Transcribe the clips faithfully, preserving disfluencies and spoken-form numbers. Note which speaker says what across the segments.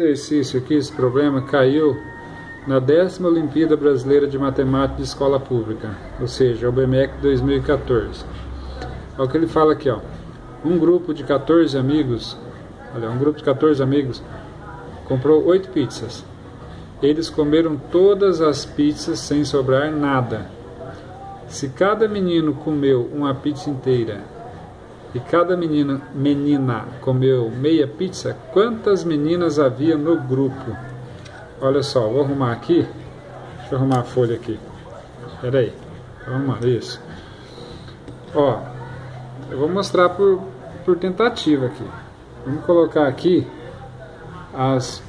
Speaker 1: Exercício aqui, esse problema caiu na décima Olimpíada Brasileira de Matemática de Escola Pública, ou seja, o B M E C dois mil e quatorze. Olha o que ele fala aqui, ó. Um grupo de quatorze amigos, olha, um grupo de quatorze amigos comprou oito pizzas. Eles comeram todas as pizzas sem sobrar nada. Se cada menino comeu uma pizza inteira e cada menina, menina comeu meia pizza, quantas meninas havia no grupo? Olha só, vou arrumar aqui. Deixa eu arrumar a folha aqui. Espera aí. Vamos, isso. Ó, eu vou mostrar por, por tentativa aqui. Vamos colocar aqui as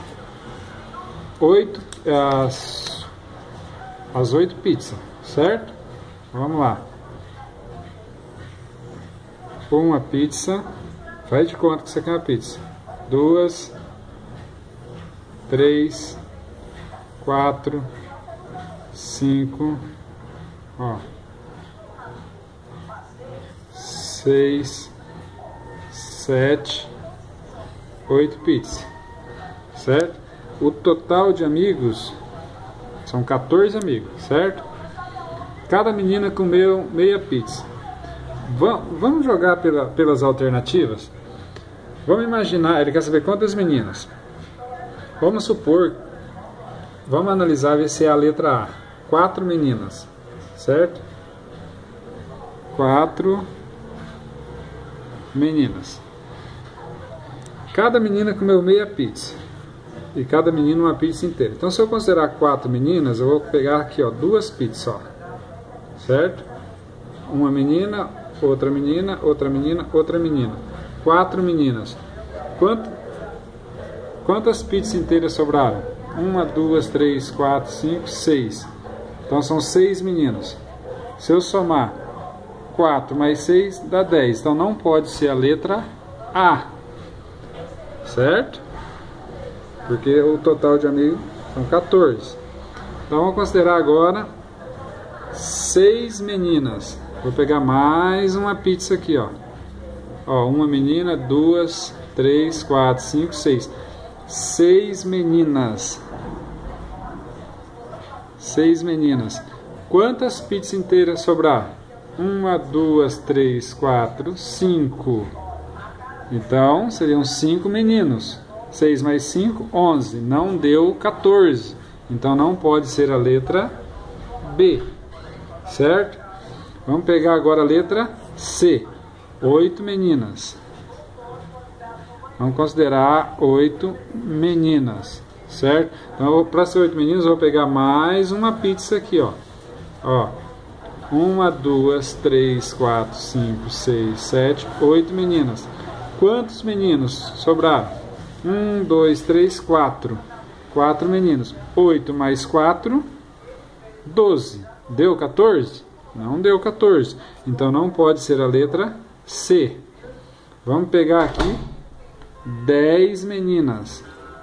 Speaker 1: oito, as, as oito pizzas, certo? Vamos lá. Uma pizza, faz de conta que você quer uma pizza. Duas, três, quatro, cinco, ó, seis, sete, oito pizzas, certo? O total de amigos são quatorze amigos, certo? Cada menina comeu meia pizza. Vamos jogar pela, pelas alternativas? Vamos imaginar, ele quer saber quantas meninas. Vamos supor, vamos analisar, ver se é a letra A. Quatro meninas, certo? Quatro meninas. Cada menina comeu meia pizza. E cada menino uma pizza inteira. Então, se eu considerar quatro meninas, eu vou pegar aqui, ó, duas pizzas, ó. Certo? Uma menina, outra menina, outra menina, outra menina. Quatro meninas. Quanto, quantas pizzas inteiras sobraram? Uma, duas, três, quatro, cinco, seis. Então são seis meninos. Se eu somar quatro mais seis, dá dez. Então não pode ser a letra A. Certo? Porque o total de amigos são quatorze. Então vamos considerar agora seis meninas. Vou pegar mais uma pizza aqui, ó. Ó, uma menina, duas, três, quatro, cinco, seis. Seis meninas. Seis meninas. Quantas pizzas inteiras sobraram? Uma, duas, três, quatro, cinco. Então, seriam cinco meninos. Seis mais cinco, onze. Não deu quatorze. Então, não pode ser a letra B. Certo? Vamos pegar agora a letra C. Oito meninas. Vamos considerar oito meninas. Certo? Então, para ser oito meninas, eu vou pegar mais uma pizza aqui, ó. Ó. Uma, duas, três, quatro, cinco, seis, sete, oito meninas. Quantos meninos sobraram? Um, dois, três, quatro. Quatro meninos. Oito mais quatro, doze. Deu quatorze? Não deu quatorze. Então não pode ser a letra C. Vamos pegar aqui dez meninas.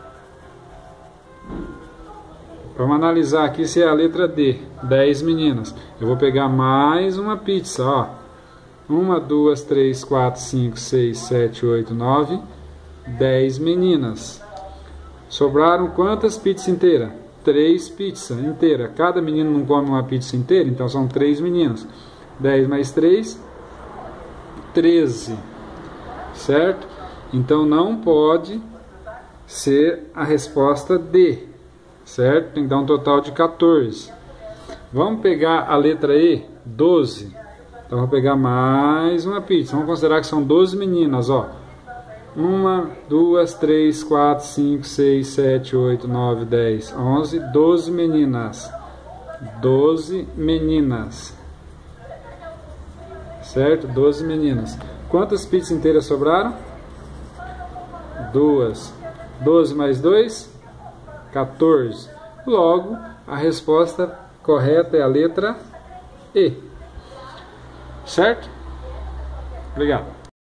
Speaker 1: Vamos analisar aqui se é a letra D. dez meninas. Eu vou pegar mais uma pizza, ó. Uma, duas, três, quatro, cinco, seis, sete, oito, nove, dez meninas. Sobraram quantas pizzas inteiras? Três pizzas inteiras. Cada menino não come uma pizza inteira, então são três meninos. dez mais três, treze. Certo? Então não pode ser a resposta D. Certo? Tem que dar um total de quatorze. Vamos pegar a letra E, doze. Então vou pegar mais uma pizza. Vamos considerar que são doze meninas, ó. Uma, duas, três, quatro, cinco, seis, sete, oito, nove, dez, onze, doze meninas. doze meninas. Certo? doze meninas. Quantas pizzas inteiras sobraram? Duas. doze mais dois? quatorze. Logo, a resposta correta é a letra E. Certo? Obrigado.